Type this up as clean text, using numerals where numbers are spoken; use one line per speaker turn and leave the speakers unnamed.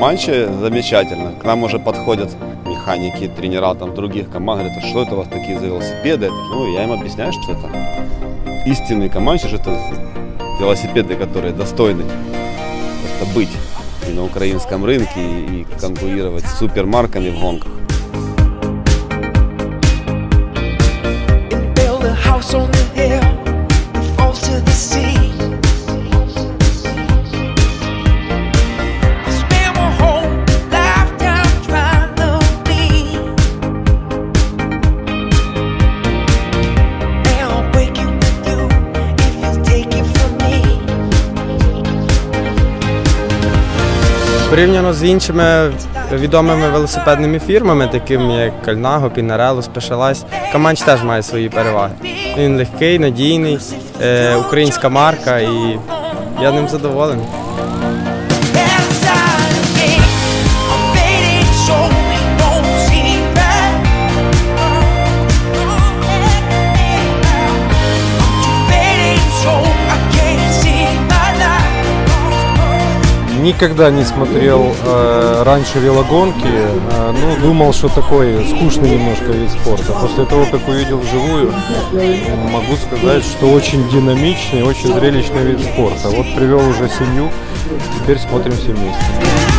Команче замечательно. К нам уже подходят механики, тренера там, других команд. Говорят, что это у вас такие за велосипеды? Ну, я им объясняю, что это истинные Команче, что это велосипеды, которые достойны просто быть и на украинском рынке, и конкурировать с супермарками в гонках.
Порівняно з іншими відомими велосипедними фірмами, такими як Colnago, Pinarello, Specialized, Команч теж має свої переваги. Він легкий, надійний, українська марка, і я ним задоволений.
Никогда не смотрел раньше велогонки, ну, думал, что такой скучный немножко вид спорта. После того, как увидел вживую, могу сказать, что очень динамичный, очень зрелищный вид спорта. Вот привел уже семью, теперь смотрим все вместе.